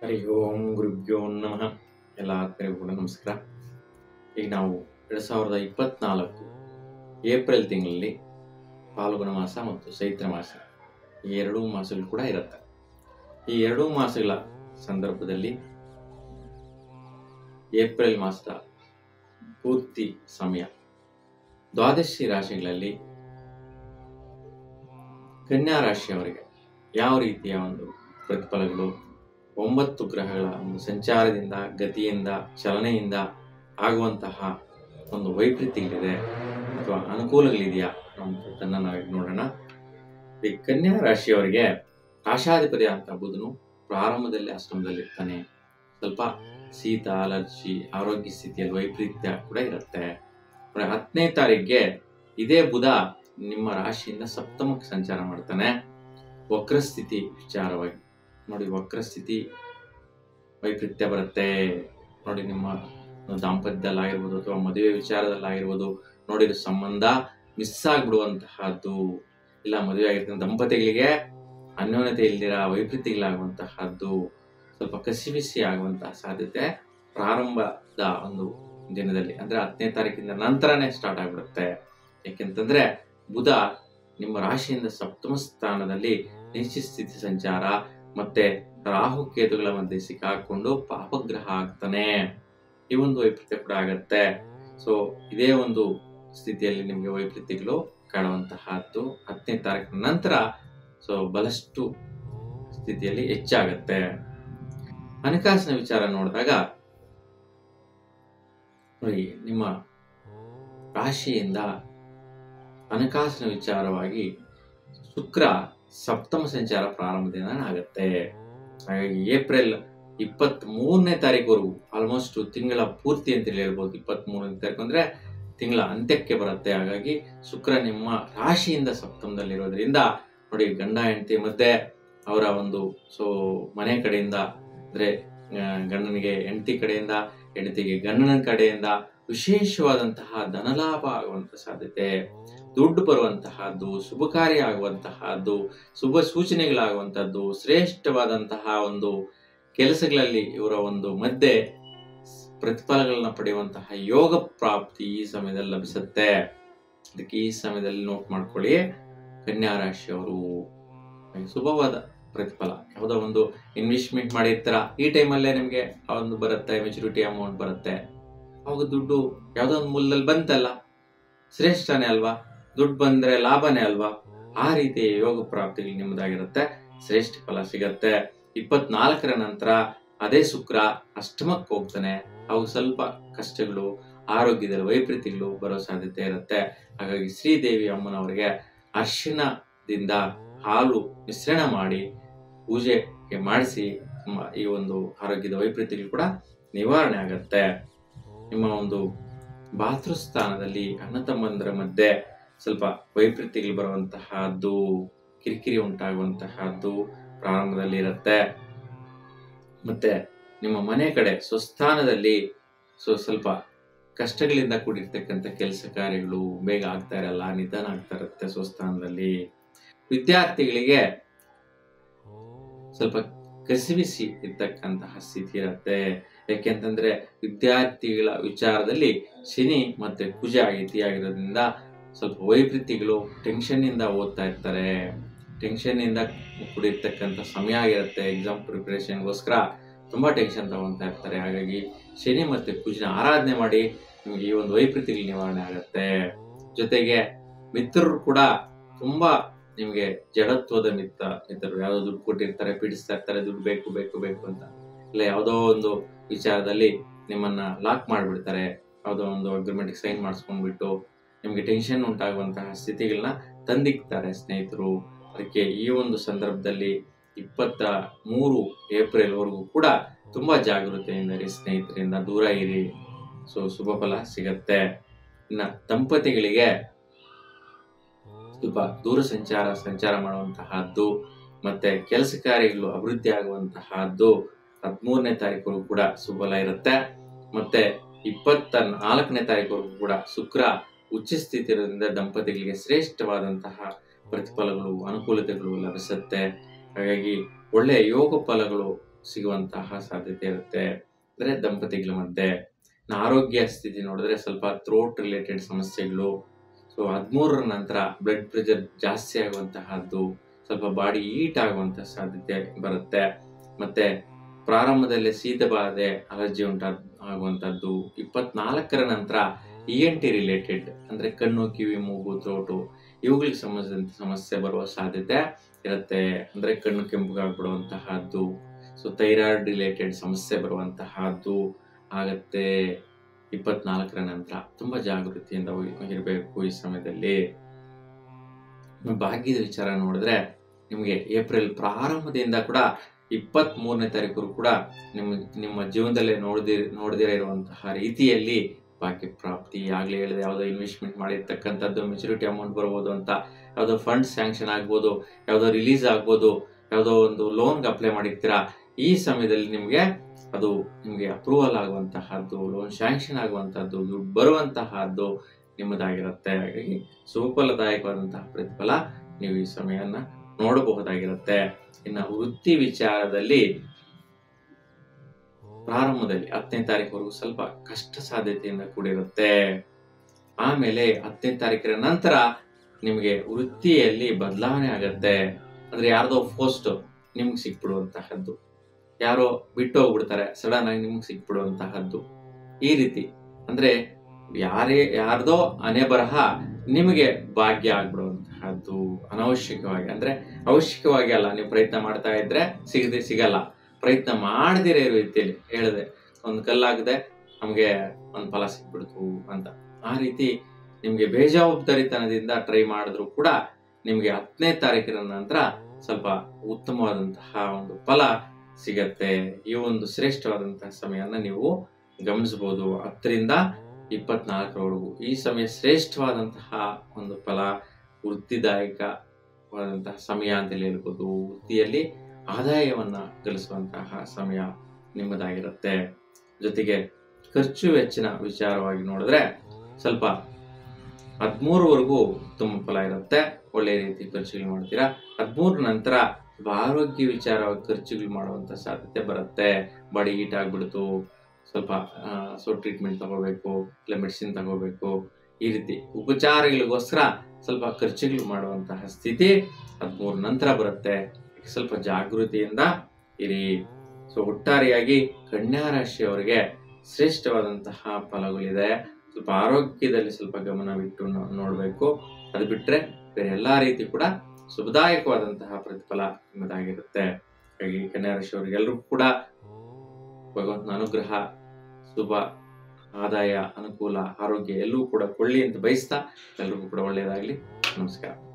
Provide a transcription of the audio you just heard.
ಹರಿ ಓಂ ಗುರುಭ್ಯೋ ನಮಃ. ಎಲ್ಲ ಆತ್ಮರಿಗೂ ಕೂಡ ನಮಸ್ಕಾರ. ಈಗ ನಾವು 2024 ಏಪ್ರಿಲ್ ತಿಂಗಳಲ್ಲಿ ಫಾಲ್ಗುಣ ಮಾಸ ಮತ್ತು ಚೈತ್ರ ಮಾಸ ಈ ಎರಡೂ ಮಾಸಗಳು ಕೂಡ ಇರುತ್ತೆ. ಈ ಎರಡೂ ಮಾಸಗಳ ಸಂದರ್ಭದಲ್ಲಿ ಏಪ್ರಿಲ್ ಮಾಸದ ಪೂರ್ತಿ ಸಮಯ ದ್ವಾದಶಿ ರಾಶಿಗಳಲ್ಲಿ ಕನ್ಯಾ ರಾಶಿಯವರಿಗೆ ಯಾವ ರೀತಿಯ ಒಂದು ಪ್ರತಿಫಲಗಳು, 9 ಗ್ರಹಗಳ ಒಂದು ಸಂಚಾರದಿಂದ, ಗತಿಯಿಂದ, ಚಲನೆಯಿಂದ ಆಗುವಂತಹ ಒಂದು ವೈಪರೀತ್ಯಗಳಿದೆ ಅಥವಾ ಅನುಕೂಲಗಳಿದೆಯಾ ಅನ್ನೋದನ್ನ ನಾವೀಗ ನೋಡೋಣ. ಈ ಕನ್ಯಾ ರಾಶಿಯವರಿಗೆ ರಾಶಾಧಿಪತಿ ಅಂತ ಬುಧನು ಪ್ರಾರಂಭದಲ್ಲಿ ಅಷ್ಟಮದಲ್ಲಿರ್ತಾನೆ. ಸ್ವಲ್ಪ ಶೀತ, ಅಲರ್ಜಿ, ಆರೋಗ್ಯ ಸ್ಥಿತಿಯಲ್ಲಿ ವೈಪರೀತ್ಯ ಕೂಡ ಇರುತ್ತೆ. 10ನೇ ತಾರೀಕಿಗೆ ಇದೇ ಬುಧ ನಿಮ್ಮ ರಾಶಿಯಿಂದ ಸಪ್ತಮಕ್ಕೆ ಸಂಚಾರ ಮಾಡ್ತಾನೆ. ವಕ್ರಸ್ಥಿತಿ ವಿಚಾರವಾಗಿ ನೋಡಿ, ವಕ್ರಸ್ಥಿತಿ ವೈಪರೀತ್ಯ ಬರುತ್ತೆ ನೋಡಿ. ನಿಮ್ಮ ದಾಂಪತ್ಯದಲ್ಲಾಗಿರ್ಬೋದು ಅಥವಾ ಮದುವೆ ವಿಚಾರದಲ್ಲಾಗಿರ್ಬೋದು ನೋಡಿದ ಸಂಬಂಧ ಮಿಸ್ ಆಗ್ಬಿಡುವಂತಹದ್ದು, ಇಲ್ಲ ಮದುವೆ ಆಗಿರ್ತಕ್ಕಂಥ ದಂಪತಿಗಳಿಗೆ ಅನ್ಯೋನ್ಯತೆ ಇಲ್ದಿರ ವೈಪರೀತ್ಯಗಳಾಗುವಂತಹದ್ದು, ಸ್ವಲ್ಪ ಕಸಿವಿಸಿ ಆಗುವಂತಹ ಸಾಧ್ಯತೆ ಪ್ರಾರಂಭದ ಒಂದು ದಿನದಲ್ಲಿ ಅಂದ್ರೆ 10ನೇ ತಾರೀಕಿಂದ ನಂತರನೇ ಸ್ಟಾರ್ಟ್ ಆಗ್ಬಿಡುತ್ತೆ. ಯಾಕೆಂತಂದ್ರೆ ಬುಧ ನಿಮ್ಮ ರಾಶಿಯಿಂದ ಸಪ್ತಮ ಸ್ಥಾನದಲ್ಲಿ ನಿಶ್ಚಿತ ಸ್ಥಿತಿ ಸಂಚಾರ ಮತ್ತೆ ರಾಹು ಕೇತುಗಳ ಮಧ್ಯೆ ಸಿಕ್ಕಾಕೊಂಡು ಪಾಪಗ್ರಹ ಆಗ್ತಾನೆ. ಈ ಒಂದು ವೈಪರೀತ್ಯ ಕೂಡ ಆಗತ್ತೆ. ಸೊ ಇದೇ ಒಂದು ಸ್ಥಿತಿಯಲ್ಲಿ ನಿಮಗೆ ವೈಪರೀತ್ಯಗಳು ಕಾಣುವಂತಹದ್ದು 10ನೇ ತಾರೀಕಿನ ನಂತರ ಸೊ ಬಹಳಷ್ಟು ಸ್ಥಿತಿಯಲ್ಲಿ ಹೆಚ್ಚಾಗತ್ತೆ. ಹಣಕಾಸಿನ ವಿಚಾರ ನೋಡಿದಾಗ ನೋಡಿ, ನಿಮ್ಮ ರಾಶಿಯಿಂದ ಹಣಕಾಸಿನ ವಿಚಾರವಾಗಿ ಶುಕ್ರ ಸಪ್ತಮ ಸಂಚಾರ ಪ್ರಾರಂಭದಿಂದ ಆಗುತ್ತೆ. ಹಾಗಾಗಿ ಏಪ್ರಿಲ್ 23ನೇ ತಾರೀಕುವರೆಗೂ ಆಲ್ಮೋಸ್ಟ್ ತಿಂಗಳ ಪೂರ್ತಿ ಅಂತ ಹೇಳ್ಬೋದು. 23ನೇ ತಾರೀಕು ಅಂದ್ರೆ ತಿಂಗಳ ಅಂತ್ಯಕ್ಕೆ ಬರುತ್ತೆ. ಹಾಗಾಗಿ ಶುಕ್ರ ನಿಮ್ಮ ರಾಶಿಯಿಂದ ಸಪ್ತಮದಲ್ಲಿರೋದ್ರಿಂದ ನೋಡಿ, ಗಂಡ ಹೆಂಡತಿ ಮಧ್ಯೆ ಅವರ ಒಂದು ಮನೆ ಕಡೆಯಿಂದ ಅಂದ್ರೆ ಗಂಡನಿಗೆ ಹೆಂಡತಿ ಕಡೆಯಿಂದ, ಹೆಂಡತಿಗೆ ಗಂಡನ ಕಡೆಯಿಂದ ವಿಶೇಷವಾದಂತಹ ಧನಲಾಭ ಆಗುವಂತ ಸಾಧ್ಯತೆ, ದುಡ್ಡು ಬರುವಂತಹದ್ದು, ಶುಭ ಕಾರ್ಯ ಆಗುವಂತಹದ್ದು, ಶುಭ ಸೂಚನೆಗಳಾಗುವಂತಹದ್ದು, ಶ್ರೇಷ್ಠವಾದಂತಹ ಒಂದು ಕೆಲಸಗಳಲ್ಲಿ ಇವರ ಒಂದು ಮಧ್ಯೆ ಪ್ರತಿಫಲಗಳನ್ನ ಪಡೆಯುವಂತಹ ಯೋಗ ಪ್ರಾಪ್ತಿ ಈ ಸಮಯದಲ್ಲಿ ಲಭಿಸುತ್ತೆ. ಅದಕ್ಕೆ ಈ ಸಮಯದಲ್ಲಿ ನೋಟ್ ಮಾಡ್ಕೊಳ್ಳಿ, ಕನ್ಯಾ ರಾಶಿಯವರು ಶುಭವಾದ ಪ್ರತಿಫಲ, ಯಾವುದೋ ಒಂದು ಇನ್ವೆಸ್ಟ್ಮೆಂಟ್ ಮಾಡಿರ್ತಾರ, ಈ ಟೈಮಲ್ಲೇ ನಿಮ್ಗೆ ಒಂದು ಬರುತ್ತೆ, ಮೆಚುರಿಟಿ ಅಮೌಂಟ್ ಬರುತ್ತೆ. ಅವಾಗ ದುಡ್ಡು ಯಾವುದೋ ಒಂದು ಮೂಲದಲ್ಲಿ ಬಂತಲ್ಲ, ಶ್ರೇಷ್ಠನೇ ಅಲ್ವಾ, ದುಡ್ಡು ಬಂದ್ರೆ ಲಾಭನೇ ಅಲ್ವಾ. ಆ ರೀತಿ ಯೋಗ ಪ್ರಾಪ್ತಿಗಳು ನಿಮ್ಮದಾಗಿರುತ್ತೆ, ಶ್ರೇಷ್ಠ ಫಲ ಸಿಗತ್ತೆ. 24ರ ನಂತರ ಅದೇ ಶುಕ್ರ ಅಷ್ಟಮಕ್ಕೆ ಹೋಗ್ತಾನೆ. ಅವು ಸ್ವಲ್ಪ ಕಷ್ಟಗಳು, ಆರೋಗ್ಯದಲ್ಲಿ ವೈಪರೀತ್ಯಗಳು ಬರೋ ಸಾಧ್ಯತೆ ಇರುತ್ತೆ. ಹಾಗಾಗಿ ಶ್ರೀದೇವಿ ಅಮ್ಮನವರಿಗೆ ಅರಿಶಿಣದಿಂದ ಹಾಲು ಮಿಶ್ರಣ ಮಾಡಿ ಪೂಜೆ ಮಾಡಿಸಿ ಈ ಒಂದು ಆರೋಗ್ಯದ ವೈಪರೀತ್ಯಗಳು ಕೂಡ ನಿವಾರಣೆ ಆಗತ್ತೆ. ನಿಮ್ಮ ಒಂದು ಭಾತೃಸ್ಥಾನದಲ್ಲಿ ಅಣ್ಣ ತಮ್ಮಂದರ ಮಧ್ಯೆ ಸ್ವಲ್ಪ ವೈಪರೀತ್ಯಗಳು ಬರುವಂತಹದ್ದು, ಕಿರಿಕಿರಿ ಉಂಟಾಗುವಂತಹದ್ದು ಪ್ರಾರಂಭದಲ್ಲಿ ಇರುತ್ತೆ. ಮತ್ತೆ ನಿಮ್ಮ ಮನೆ ಕಡೆ ಸ್ವಸ್ಥಾನದಲ್ಲಿ ಸ್ವಲ್ಪ ಕಷ್ಟಗಳಿಂದ ಕೂಡಿರ್ತಕ್ಕಂಥ ಕೆಲಸ ಕಾರ್ಯಗಳು ಬೇಗ ಆಗ್ತಾ ಇರಲ್ಲ, ನಿಧಾನ ಆಗ್ತಾ ಇರುತ್ತೆ ಸ್ವಸ್ಥಾನದಲ್ಲಿ. ವಿದ್ಯಾರ್ಥಿಗಳಿಗೆ ಸ್ವಲ್ಪ ಕಸಿವಿಸಿ ಇರ್ತಕ್ಕಂತಹ ಸ್ಥಿತಿ ಇರುತ್ತೆ. ಯಾಕೆಂತಂದ್ರೆ ವಿದ್ಯಾರ್ಥಿಗಳ ವಿಚಾರದಲ್ಲಿ ಶನಿ ಮತ್ತೆ ಕುಜ ಆಗಿರೋದ್ರಿಂದ ಸ್ವಲ್ಪ ವೈಪರೀತ್ಯಗಳು, ಟೆನ್ಷನ್ ಇಂದ ಓದ್ತಾ ಇರ್ತಾರೆ, ಟೆನ್ಷನ್ ಇಂದ ಕೂಡಿರ್ತಕ್ಕಂಥ ಸಮಯ ಆಗಿರುತ್ತೆ. ಎಕ್ಸಾಮ್ ಪ್ರಿಪರೇಷನ್ಗೋಸ್ಕರ ತುಂಬಾ ಟೆನ್ಷನ್ ತಗೊಂತಾ ಇರ್ತಾರೆ. ಹಾಗಾಗಿ ಶನಿ ಮತ್ತೆ ಕುಜನ ಆರಾಧನೆ ಮಾಡಿ ನಿಮ್ಗೆ ಈ ಒಂದು ವೈಪರೀತ್ಯಗಳು ನಿವಾರಣೆ ಆಗುತ್ತೆ. ಜೊತೆಗೆ ಮಿತ್ರರು ಕೂಡ ತುಂಬಾ ನಿಮ್ಗೆ ಜಡತ್ವದ ಮಿತ್ರರು, ಯಾವ್ದೋ ದುಡ್ಡು ಕೊಟ್ಟಿರ್ತಾರೆ, ಪೀಡಿಸ್ತಾ ಇರ್ತಾರೆ, ದುಡ್ಡು ಬೇಕು ಬೇಕು ಬೇಕು ಅಂತ, ಇಲ್ಲ ಯಾವುದೋ ಒಂದು ವಿಚಾರದಲ್ಲಿ ನಿಮ್ಮನ್ನ ಲಾಕ್ ಮಾಡ್ಬಿಡ್ತಾರೆ, ಯಾವುದೋ ಒಂದು ಅಗ್ರಿಮೆಂಟ್ ಸೈನ್ ಮಾಡಿಸ್ಕೊಂಡ್ಬಿಟ್ಟು ನಿಮ್ಗೆ ಟೆನ್ಷನ್ ಉಂಟಾಗುವಂತಹ ಸ್ಥಿತಿಗಳನ್ನ ತಂದಿಕ್ತಾರೆ ಸ್ನೇಹಿತರು. ಅದಕ್ಕೆ ಈ ಒಂದು ಸಂದರ್ಭದಲ್ಲಿ 23 ಏಪ್ರಿಲ್ ವರೆಗೂ ಕೂಡ ತುಂಬಾ ಜಾಗೃತೆಯಿಂದ ಇರಿ, ಸ್ನೇಹಿತರಿಂದ ದೂರ ಇರಿ. ಶುಭ ಫಲ ಸಿಗತ್ತೆ. ಇನ್ನ ದಂಪತಿಗಳಿಗೆ ಸ್ವಲ್ಪ ದೂರ ಸಂಚಾರ ಮಾಡುವಂತಹದ್ದು ಮತ್ತೆ ಕೆಲಸ ಕಾರ್ಯಗಳು ಅಭಿವೃದ್ಧಿ ಆಗುವಂತಹದ್ದು 13ನೇ ತಾರೀಕು ಕೂಡ ಸುಬಲ ಇರುತ್ತೆ. ಮತ್ತೆ 24ನೇ ತಾರೀಕು ಕೂಡ ಶುಕ್ರ ಉಚ್ಚ ಸ್ಥಿತಿ ಇರೋದ್ರಿಂದ ದಂಪತಿಗಳಿಗೆ ಶ್ರೇಷ್ಠವಾದಂತಹ ಪ್ರತಿಫಲಗಳು, ಅನುಕೂಲತೆಗಳು ಲಭಿಸುತ್ತೆ. ಹಾಗಾಗಿ ಒಳ್ಳೆಯ ಯೋಗ ಫಲಗಳು ಸಿಗುವಂತಹ ಸಾಧ್ಯತೆ ಇರುತ್ತೆ, ಅಂದರೆ ದಂಪತಿಗಳ ಮಧ್ಯೆ. ಆರೋಗ್ಯ ಸ್ಥಿತಿ ನೋಡಿದ್ರೆ ಸ್ವಲ್ಪ ಥ್ರೋಟ್ ರಿಲೇಟೆಡ್ ಸಮಸ್ಯೆಗಳು. ಸೊ 13ರ ನಂತರ ಬ್ಲಡ್ ಪ್ರೆಷರ್ ಜಾಸ್ತಿ ಆಗುವಂತಹದ್ದು, ಸ್ವಲ್ಪ ಬಾಡಿ ಹೀಟ್ ಆಗುವಂತಹ ಸಾಧ್ಯತೆ ಬರುತ್ತೆ. ಮತ್ತೆ ಪ್ರಾರಂಭದಲ್ಲಿ ಶೀತ ಬಾಧೆ, ಅಲರ್ಜಿ ಆಗುವಂಥದ್ದು. 24ರ ನಂತರ ENT ರಿಲೇಟೆಡ್ ಅಂದರೆ ಕಣ್ಣು, ಕಿವಿ, ಮೂಗು, ಥ್ರೋಟು ಇವುಗಳಿಗೆ ಸಂಬಂಧಿಸಿದಂತೆ ಸಮಸ್ಯೆ ಬರುವ ಸಾಧ್ಯತೆ ಇರುತ್ತೆ, ಅಂದರೆ ಕಣ್ಣು ಕೆಂಪುಗಾಗ್ಬಿಡುವಂತಹದ್ದು. ಸೊ ಥೈರಾಯ್ಡ್ ರಿಲೇಟೆಡ್ ಸಮಸ್ಯೆ ಬರುವಂತಹದ್ದು ಆಗತ್ತೆ 24ರ ನಂತರ. ತುಂಬಾ ಜಾಗೃತಿಯಿಂದ ಇರಬೇಕು ಈ ಸಮಯದಲ್ಲಿ. ಭಾಗ್ಯದ ವಿಚಾರ ನೋಡಿದ್ರೆ ನಿಮಗೆ ಏಪ್ರಿಲ್ ಪ್ರಾರಂಭದಿಂದ ಕೂಡ 23ನೇ ತಾರೀಕು ಕೂಡ ನಿಮ್ಮ ಜೀವನದಲ್ಲೇ ನೋಡದಿರ ಇರುವಂತಹ ರೀತಿಯಲ್ಲಿ ಭಾಗ್ಯ ಪ್ರಾಪ್ತಿ. ಆಗ್ಲೇ ಹೇಳಿದೆ, ಯಾವುದೋ ಇನ್ವೆಸ್ಟ್ಮೆಂಟ್ ಮಾಡಿರ್ತಕ್ಕಂಥದ್ದು ಮೆಚುರಿಟಿ ಅಮೌಂಟ್ ಬರ್ಬೋದು ಅಂತ, ಯಾವುದೋ ಫಂಡ್ ಸ್ಯಾಂಕ್ಷನ್ ಆಗ್ಬೋದು, ಯಾವುದೋ ರಿಲೀಸ್ ಆಗ್ಬೋದು, ಯಾವುದೋ ಒಂದು ಲೋನ್ಗೆ ಅಪ್ಲೈ ಮಾಡಿರ್ತೀರಾ. ಈ ಸಮಯದಲ್ಲಿ ನಿಮಗೆ ಅಪ್ರೂವಲ್ ಆಗುವಂತಹದ್ದು, ಲೋನ್ ಸ್ಯಾಂಕ್ಷನ್ ಆಗುವಂತಹದ್ದು, ದುಡ್ಡು ಬರುವಂತಹದ್ದು ನಿಮ್ಮದಾಗಿರುತ್ತೆ. ಹಾಗಾಗಿ ಸುಫಲದಾಯಕವಾದಂತಹ ಪ್ರತಿಫಲ ನೀವು ಈ ಸಮಯನ ನೋಡಬಹುದಾಗಿರುತ್ತೆ. ಇನ್ನು ವೃತ್ತಿ ವಿಚಾರದಲ್ಲಿ ಪ್ರಾರಂಭದಲ್ಲಿ 10ನೇ ತಾರೀಕುವರೆಗೂ ಸ್ವಲ್ಪ ಕಷ್ಟ ಸಾಧ್ಯತೆಯಿಂದ ಕೂಡಿರುತ್ತೆ. ಆಮೇಲೆ 10ನೇ ತಾರೀಕಿನ ನಂತರ ನಿಮಗೆ ವೃತ್ತಿಯಲ್ಲಿ ಬದಲಾವಣೆ ಆಗತ್ತೆ. ಅಂದ್ರೆ ಯಾರ್ದೋ ಪೋಸ್ಟ್ ನಿಮ್ಗೆ ಸಿಕ್ಬಿಡುವಂತಹದ್ದು, ಯಾರೋ ಬಿಟ್ಟು ಹೋಗ್ಬಿಡ್ತಾರೆ, ಸಡನ್ ಆಗಿ ನಿಮ್ಗೆ ಸಿಕ್ಬಿಡುವಂತಹದ್ದು. ಈ ರೀತಿ ಅಂದ್ರೆ ಯಾರ್ದೋ ಹಣೆ ಬರಹ ನಿಮಗೆ ಭಾಗ್ಯ ಆಗ್ಬಿಡುವಂತಹದ್ದು ಅನವಶ್ಯಕವಾಗಿ. ಅಂದ್ರೆ ಅವಶ್ಯಕವಾಗಿ ಅಲ್ಲ, ನೀವು ಪ್ರಯತ್ನ ಮಾಡ್ತಾ ಇದ್ರೆ ಸಿಗಲ್ಲ. ಪ್ರಯತ್ನ ಮಾಡದಿರೋ ರೀತಿಯಲ್ಲಿ ಹೇಳಿದೆ, ಒಂದು ಕಲ್ಲಾಗದೆ ನಮ್ಗೆ ಒಂದು ಫಲ ಸಿಕ್ಬಿಡ್ತು ಅಂತ. ಆ ರೀತಿ ನಿಮ್ಗೆ ಬೇಜವಾಬ್ದಾರಿತನದಿಂದ ಟ್ರೈ ಮಾಡಿದ್ರು ಕೂಡ ನಿಮ್ಗೆ 10ನೇ ತಾರೀಕಿನ ನಂತರ ಸ್ವಲ್ಪ ಉತ್ತಮವಾದಂತಹ ಒಂದು ಫಲ ಸಿಗತ್ತೆ. ಈ ಒಂದು ಶ್ರೇಷ್ಠವಾದಂತಹ ಸಮಯನ ನೀವು ಗಮನಿಸಬಹುದು. 10ರಿಂದ 24ರವರೆಗೂ ಈ ಸಮಯ ಶ್ರೇಷ್ಠವಾದಂತಹ ಒಂದು ಫಲ, ವೃತ್ತಿದಾಯಕವಾದಂತಹ ಸಮಯ ಅಂತೇಳಿ ಹೇಳ್ಬೋದು. ವೃತ್ತಿಯಲ್ಲಿ ಆದಾಯವನ್ನ ಗಳಿಸುವಂತಹ ಸಮಯ ನಿಮ್ಮದಾಗಿರುತ್ತೆ. ಜೊತೆಗೆ ಖರ್ಚು ವೆಚ್ಚಿನ ವಿಚಾರವಾಗಿ ನೋಡಿದ್ರೆ ಸ್ವಲ್ಪ 13ವರೆಗೂ ಉತ್ತಮ ಫಲ ಇರುತ್ತೆ, ಒಳ್ಳೆ ರೀತಿ ಖರ್ಚುಗಳು ಮಾಡ್ತೀರಾ. 13 ನಂತರ ಆರೋಗ್ಯ ವಿಚಾರವಾಗಿ ಖರ್ಚುಗಳು ಮಾಡುವಂತ ಸಾಧ್ಯತೆ ಬರುತ್ತೆ. ಬಾಡಿ ಹೀಟ್ ಆಗ್ಬಿಡ್ತು, ಸ್ವಲ್ಪ ಟ್ರೀಟ್ಮೆಂಟ್ ತಗೋಬೇಕು, ಇಲ್ಲ ಮೆಡಿಸಿನ್ ತಗೋಬೇಕು. ಈ ರೀತಿ ಉಪಚಾರಗಳಿಗೋಸ್ಕರ ಸ್ವಲ್ಪ ಖರ್ಚುಗಳು ಮಾಡುವಂತಹ ಸ್ಥಿತಿ 13 ನಂತರ ಬರುತ್ತೆ. ಸ್ವಲ್ಪ ಜಾಗೃತಿಯಿಂದ ಇರಿ. ಸೊ ಒಟ್ಟಾರೆಯಾಗಿ ಕನ್ಯಾ ರಾಶಿಯವರಿಗೆ ಶ್ರೇಷ್ಠವಾದಂತಹ ಫಲಗಳಿದೆ. ಸ್ವಲ್ಪ ಆರೋಗ್ಯದಲ್ಲಿ ಸ್ವಲ್ಪ ಗಮನವಿಟ್ಟು ನೋಡಬೇಕು. ಅದು ಬಿಟ್ರೆ ಬೇರೆ ಎಲ್ಲಾ ರೀತಿ ಕೂಡ ಶುಭದಾಯಕವಾದಂತಹ ಪ್ರತಿಫಲ ನಿಮ್ಮದಾಗಿರುತ್ತೆ. ಹಾಗಾಗಿ ಕನ್ಯಾ ರಾಶಿಯವರಿಗೆಲ್ಲರಿಗೂ ಕೂಡ ಭಗವಂತನ ಅನುಗ್ರಹ, ಶುಭ, ಆದಾಯ, ಅನುಕೂಲ, ಆರೋಗ್ಯ ಎಲ್ಲವೂ ಕೂಡ ಕೊಳ್ಳಿ ಅಂತ ಬಯಸ್ತಾ ಎಲ್ರಿಗೂ ಕೂಡ ಒಳ್ಳೆಯದಾಗಲಿ. ನಮಸ್ಕಾರ.